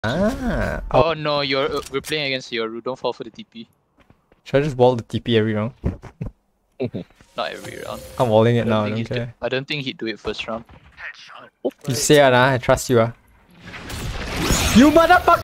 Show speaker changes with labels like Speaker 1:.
Speaker 1: Ah.
Speaker 2: Oh no, we're playing against Yoru. Don't fall for the TP.
Speaker 1: Should I just wall the TP every round?
Speaker 2: Not every round.
Speaker 1: I'm walling it now, I don't care.
Speaker 2: I don't think he'd do it first round.
Speaker 1: You say it, I trust you. You motherfucker!